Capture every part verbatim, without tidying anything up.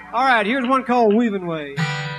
All right, here's one called Weaving Way.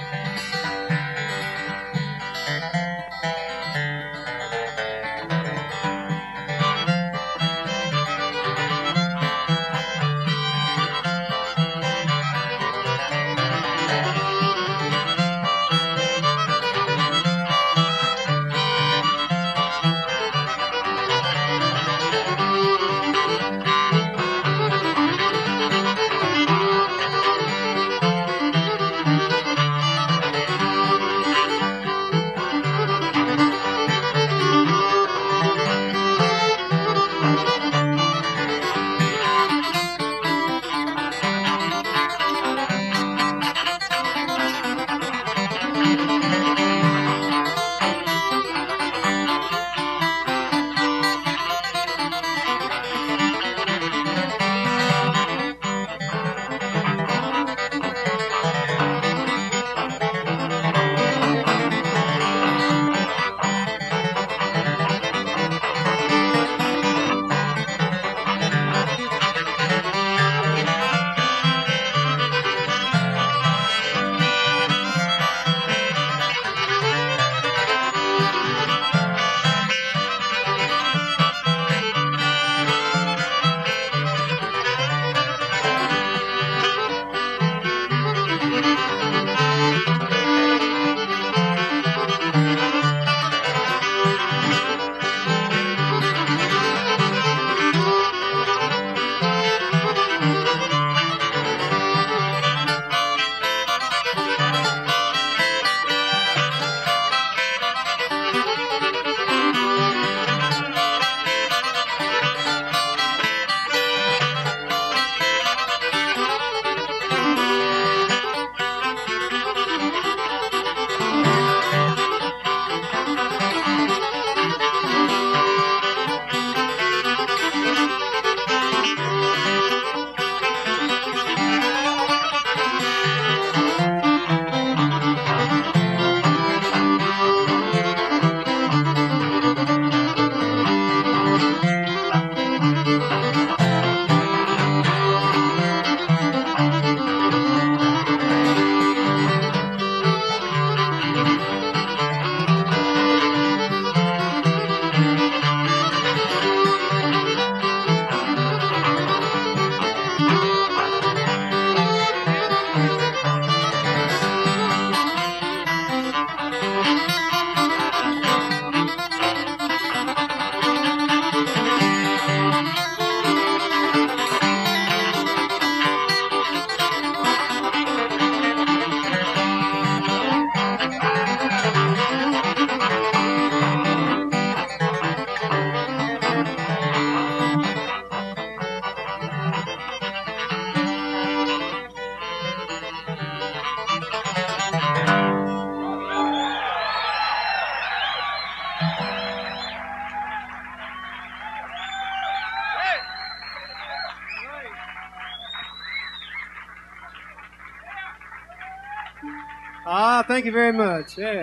Ah, thank you very much. Yeah.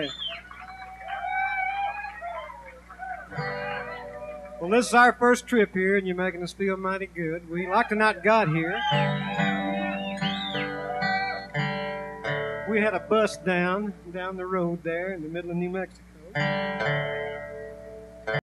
Well, this is our first trip here, and you're making us feel mighty good. We like to not got here. We had a bus down, down the road there in the middle of New Mexico.